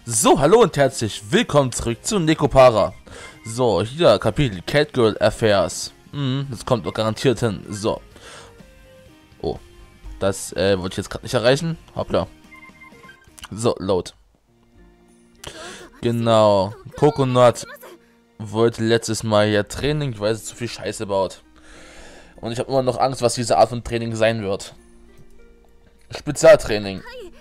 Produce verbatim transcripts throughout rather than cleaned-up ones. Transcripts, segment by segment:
So, hallo und herzlich willkommen zurück zu Nekopara. So, hier Kapitel Catgirl Affairs. Hm, das kommt doch garantiert hin. So. Oh, das äh, wollte ich jetzt gerade nicht erreichen. Hoppla. So, load. Genau. Coconut wollte letztes Mal ja Training, weil es zu viel Scheiße baut. Und ich habe immer noch Angst, was diese Art von Training sein wird. Spezialtraining.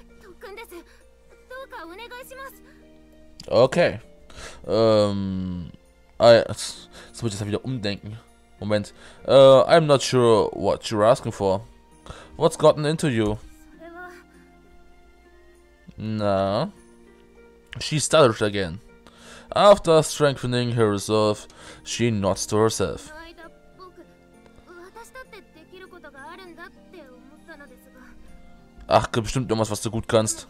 Okay. Ähm. Ah, ja, jetzt muss ich das wieder umdenken. Moment. Uh, I'm not sure what you're asking for. What's gotten into you? Na. She stuttered again. After strengthening her resolve, she nods to herself. Ach, gibt bestimmt irgendwas, was du gut kannst.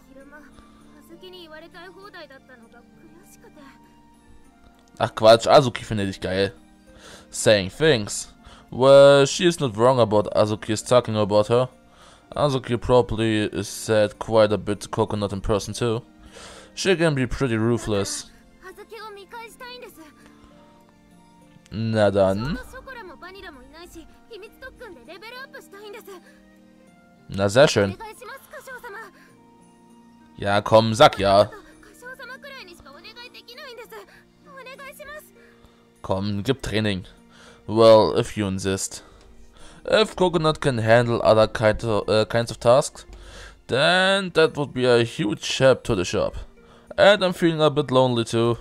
Ach Quatsch, Azuki findet dich geil. Saying things. Well, she is not wrong about Azuki is talking about her. Azuki probably is said quite a bit to Coconut in person too. She can be pretty ruthless. Na dann. Na sehr schön. Ja komm, sag ja. Komm, gib Training. Well, if you insist. If Coconut can handle other kind of, uh, kinds of tasks, then that would be a huge help to the shop. And I'm feeling a bit lonely too.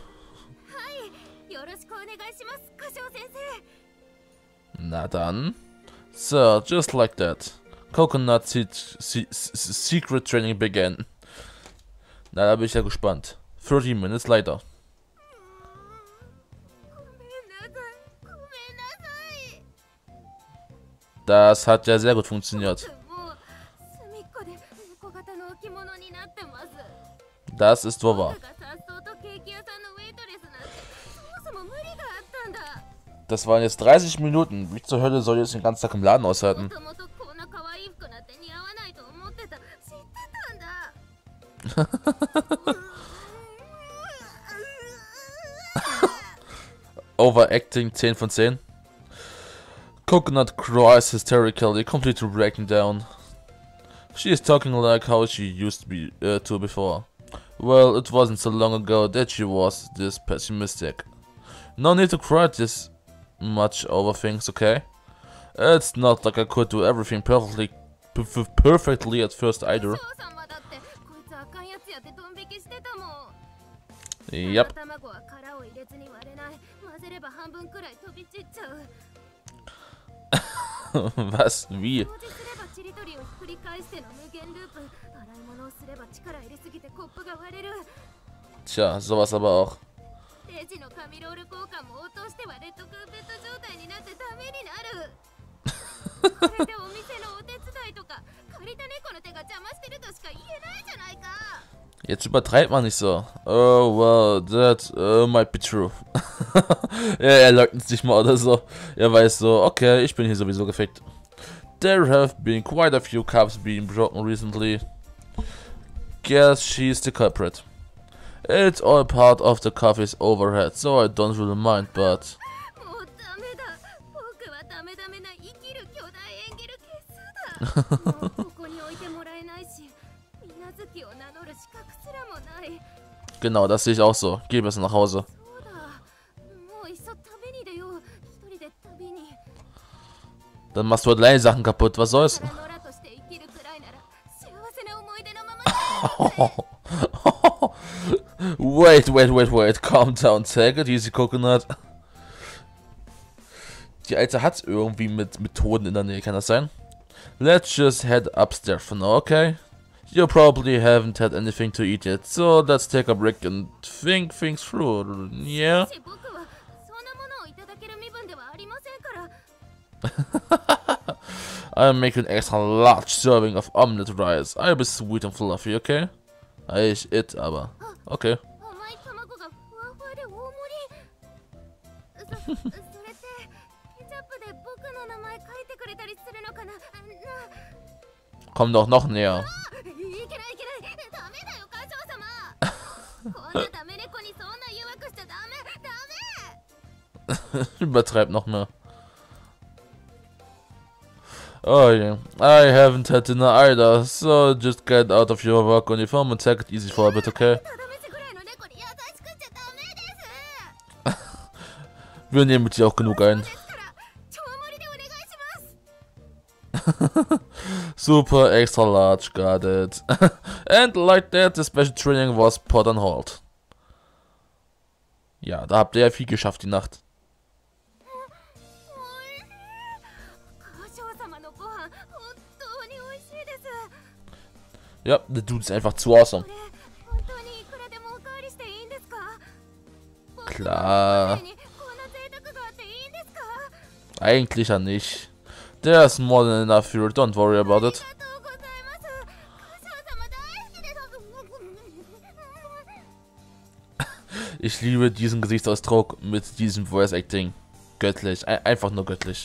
Na dann. So, just like that. Coconut se se secret training began. Na, da bin ich ja gespannt. thirty minutes later. Das hat ja sehr gut funktioniert. Das ist wohl wahr. Das waren jetzt dreißig Minuten. Wie zur Hölle soll ich jetzt den ganzen Tag im Laden aushalten? Overacting ten von ten. Coconut cries hysterically, completely breaking down. She is talking like how she used to be uh, to before. Well, it wasn't so long ago that she was this pessimistic. No need to cry this much over things, okay? It's not like I could do everything perfectly, perfectly at first either. Yep. Was? Wie? Tja, sowas aber auch. Jetzt übertreibt man nicht so. Oh, well, that uh, might be true. Ja, er leugnet sich mal oder so. Er weiß so, okay, ich bin hier sowieso gefickt. There have been quite a few cups being broken recently. Guess she's the culprit. It's all part of the coffee's overhead, so I don't really mind, but... Genau, das sehe ich auch so. Geh besser nach Hause. Dann machst du halt alleine Sachen kaputt, was soll's? Wait, wait, wait, wait, calm down, take it easy, Coconut. Die Alte hat irgendwie mit Methoden in der Nähe, kann das sein? Let's just head upstairs for now, okay? You probably haven't had anything to eat yet, so let's take a break and think things through, yeah? I'll make an extra large serving of omelette rice. I'll be sweet and fluffy, okay? Ich it, aber okay. Komm doch noch näher. Übertreib noch mehr. Oh yeah, I haven't had dinner either, so just get out of your work uniform and take it easy for a bit, okay? Wir nehmen mit dir auch genug ein. Super extra large, got it. And like that, the special training was put on hold. Ja, da habt ihr ja viel geschafft die Nacht. Ja, der Dude ist einfach zu awesome. Klar. Eigentlich ja nicht. There's more than enough here, don't worry about it. Ich liebe diesen Gesichtsausdruck mit diesem Voice Acting. Göttlich, Ein einfach nur göttlich.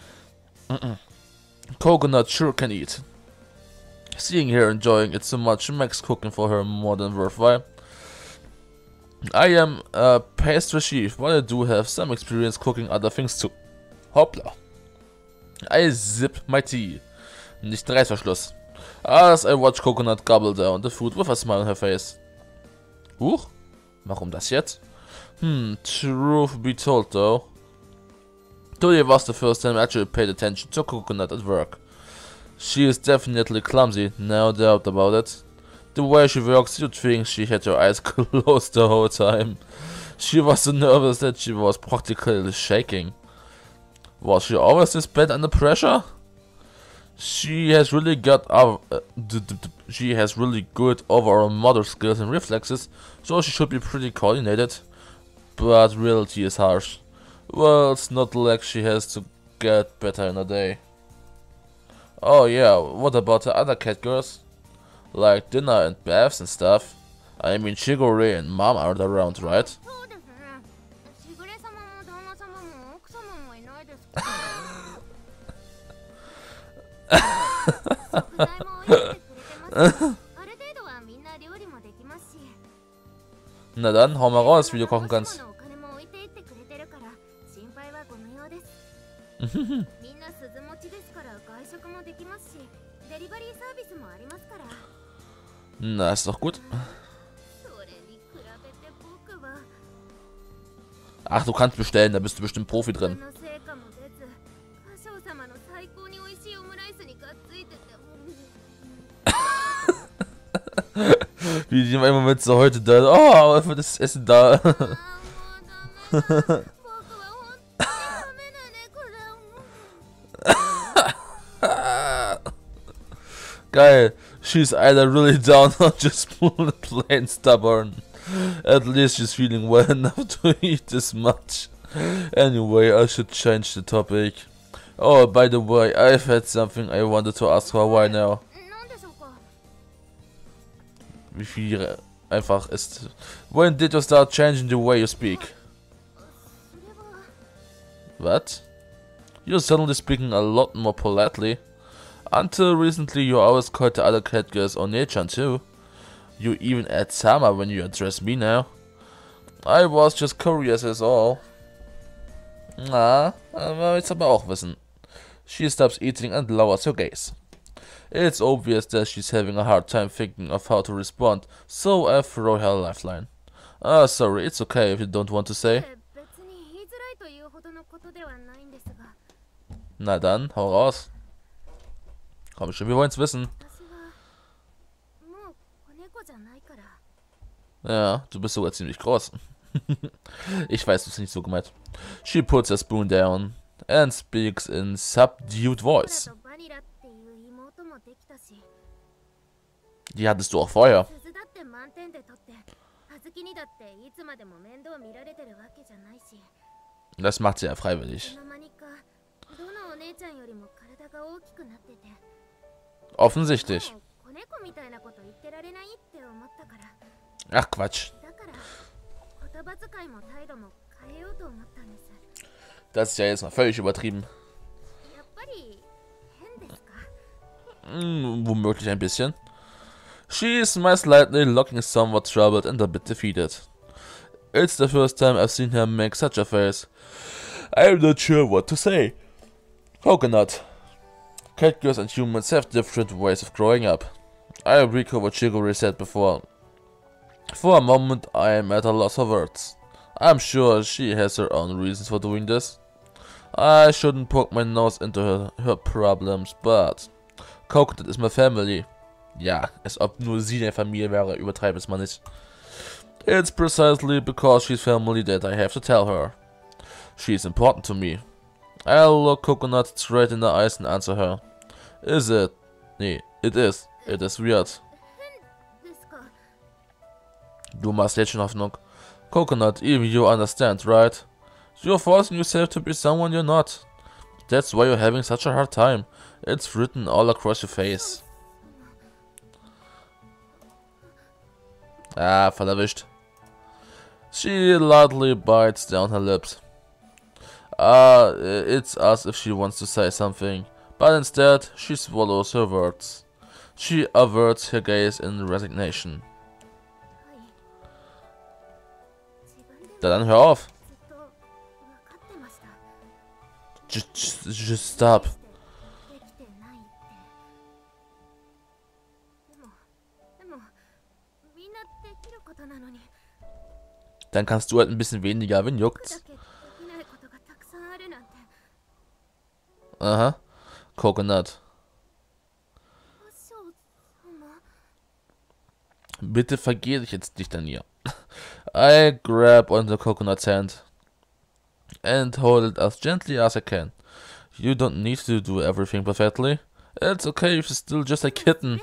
Coconut sure can eat. Seeing her enjoying it so much makes cooking for her more than worthwhile. I am a pastry chef, but I do have some experience cooking other things too. Hoppla. I sip my tea. Nicht ein Reißverschluss. As I watch Coconut gobble down the food with a smile on her face. Huch? Warum das jetzt? Hmm, truth be told though. Today was the first time I actually paid attention to Coconut at work. She is definitely clumsy, no doubt about it. The way she works, you'd think she had her eyes closed the whole time. She was so nervous that she was practically shaking. Was she always this bad under pressure? She has really got uh, d d d she has really good overall motor skills and reflexes, so she should be pretty coordinated. But reality is harsh. Well, it's not like she has to get better in a day. Oh yeah, what about the other cat girls? Like dinner and baths and stuff. I mean, Shigure and Mom are around, right? Na dann, hau mal raus, wie du kochen kannst. Na, ist doch gut. Ach, du kannst bestellen, da bist du bestimmt Profi drin. Wie die im Moment so heute da. Oh, aber für das Essen da. Geil. She's either really down or just plain stubborn. At least she's feeling well enough to eat this much. Anyway, I should change the topic. Oh, by the way, I've had something I wanted to ask for a while now. Wie viel einfach ist. When did you start changing the way you speak? What? You're suddenly speaking a lot more politely. Until recently you always called the other cat girls One-chan too. You even add Sama when you address me now. I was just curious as all. Na, aber jetzt aber auch wissen. She stops eating and lowers her gaze. It's obvious that she's having a hard time thinking of how to respond, so I throw her a lifeline. Ah, sorry, it's okay if you don't want to say. Na dann, hau raus. Komm schon, wir wollen's wissen. Ja, du bist sogar ziemlich groß. Ich weiß, das ist nicht so gemeint. She puts a spoon down and speaks in subdued voice. Die hattest du auch vorher. Das macht sie ja freiwillig. Offensichtlich. Ach Quatsch. Das ist ja jetzt mal völlig übertrieben. Hm, womöglich ein bisschen. She smiles slightly, looking somewhat troubled and a bit defeated. It's the first time I've seen her make such a face. I'm not sure what to say. Coconut. Cat girls and humans have different ways of growing up. I recall what Shigori said before. For a moment I am at a loss for words. I'm sure she has her own reasons for doing this. I shouldn't poke my nose into her, her problems, but Coconut is my family. Ja, als ob nur sie eine Familie wäre, übertreibe es mal nicht. It's precisely because she's family that I have to tell her. She's important to me. I'll look Coconut straight in the eyes and answer her. Is it? Nee, it is. It is weird. Du machst jetzt schon Hoffnung. Coconut, even you understand, right? You're forcing yourself to be someone you're not. That's why you're having such a hard time. It's written all across your face. Ah, voll erwischt. She lightly bites down her lips. Ah, uh, it's as if she wants to say something, but instead she swallows her words. She averts her gaze in resignation. Dann hör auf. Just, just, just stop. Dann kannst du halt ein bisschen weniger, wenn juckt's. Aha. Coconut. Bitte vergeh dich jetzt nicht an ihr. I grab onto Coconut's hand and hold it as gently as I can. You don't need to do everything perfectly. It's okay if you're still just a kitten.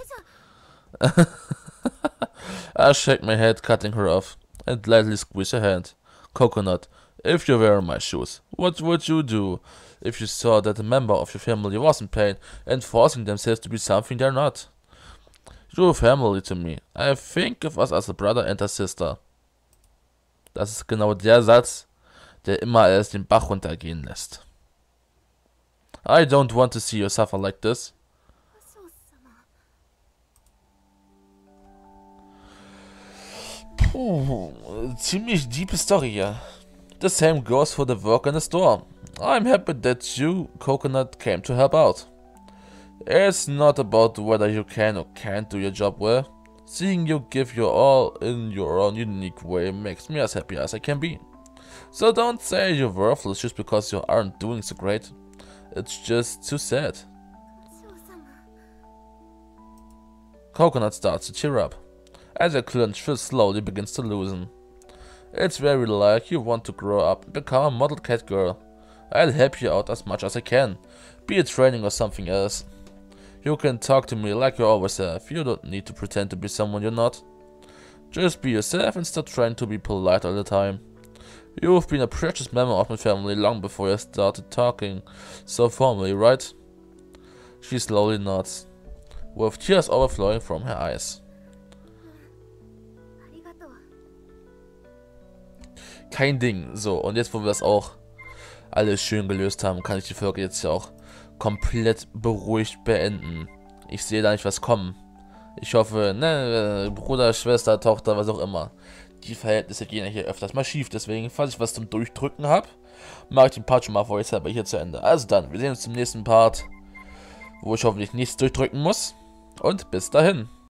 I shake my head, cutting her off, and lightly squeeze her hand. Coconut, if you were in my shoes, what would you do if you saw that a member of your family was in pain and forcing themselves to be something they're not? You're family to me. I think of us as a brother and a sister. Das ist genau der Satz, der immer alles den Bach runtergehen lässt. I don't want to see you suffer like this. Puh, ziemlich deep Story hier. The same goes for the work in the store. I'm happy that you, Coconut, came to help out. It's not about whether you can or can't do your job well. Seeing you give your all in your own unique way makes me as happy as I can be. So don't say you're worthless just because you aren't doing so great. It's just too sad. Coconut starts to cheer up, as her clenched fist slowly begins to loosen. It's very like you want to grow up and become a model cat girl. I'll help you out as much as I can, be it training or something else. You can talk to me like you always have. You don't need to pretend to be someone you're not. Just be yourself and stop trying to be polite all the time. You've been a precious member of my family long before I started talking so formally, right? She slowly nods, with tears overflowing from her eyes. Kein Ding. So, und jetzt, wo wir das auch alles schön gelöst haben, kann ich die Folge jetzt ja auch komplett beruhigt beenden. Ich sehe da nicht was kommen. Ich hoffe, ne, Bruder, Schwester, Tochter, was auch immer. Die Verhältnisse gehen ja hier öfters mal schief. Deswegen, falls ich was zum Durchdrücken habe, mache ich den Part schon mal vor euch selber hier zu Ende. Also dann, wir sehen uns im nächsten Part, wo ich hoffentlich nichts durchdrücken muss. Und bis dahin.